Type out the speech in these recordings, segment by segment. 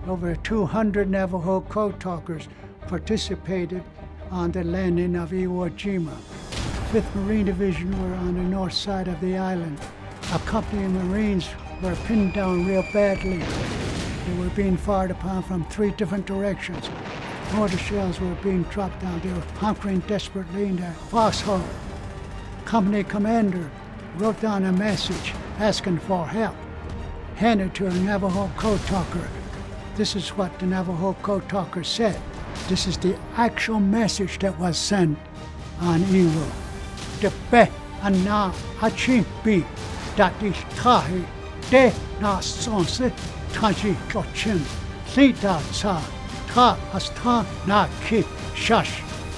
Over 200 Navajo Code Talkers participated on the landing of Iwo Jima. 5th Marine Division were on the north side of the island. A company of Marines were pinned down real badly. They were being fired upon from 3 different directions. Mortar shells were being dropped down. They were hunkering desperately in their foxhole. Company commander wrote down a message asking for help, handed it to a Navajo Code Talker. This is what the Navajo Code Talker said. This is the actual message that was sent on Iwo. Tepe ana achimpi dati tahi de na sonse taji kochin sita sa ta asta na ki shash.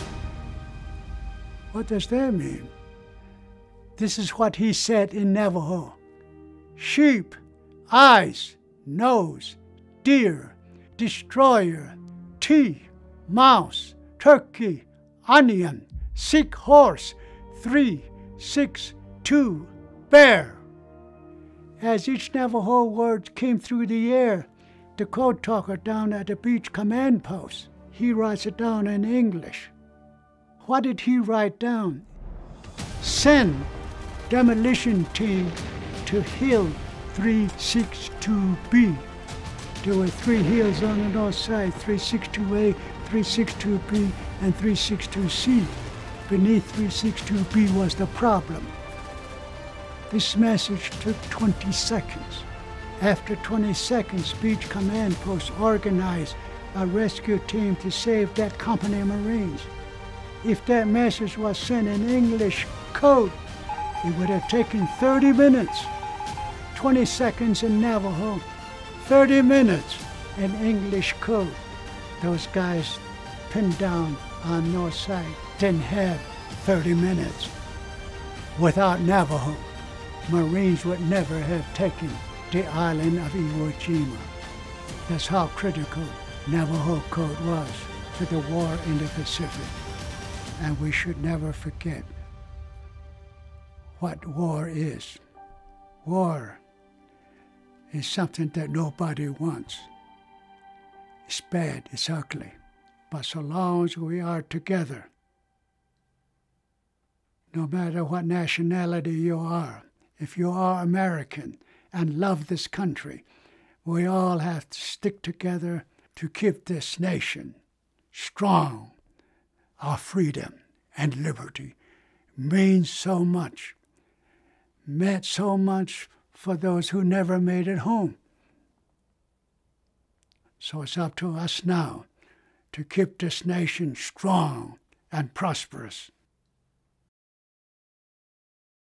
What does that mean? This is what he said in Navajo. Sheep, eyes, nose, deer, destroyer, tea, mouse, turkey, onion, sick horse, 3, 6, 2, bear. As each Navajo word came through the air, the code talker down at the beach command post, he writes it down in English. What did he write down? Send demolition team to hill 362B. There were 3 hills on the north side, 362A, 362B, and 362C. Beneath 362B was the problem. This message took 20 seconds. After 20 seconds, Beach Command Post organized a rescue team to save that company of Marines. If that message was sent in English code, it would have taken 30 minutes. 20 seconds in Navajo, 30 minutes in English code. Those guys pinned down on north side didn't have 30 minutes. Without Navajo, Marines would never have taken the island of Iwo Jima. That's how critical Navajo Code was to the war in the Pacific. And we should never forget what war is. War is something that nobody wants. It's bad, it's ugly. But so long as we are together, no matter what nationality you are, if you are American and love this country, we all have to stick together to keep this nation strong. Our freedom and liberty means so much, meant so much for those who never made it home. So it's up to us now to keep this nation strong and prosperous.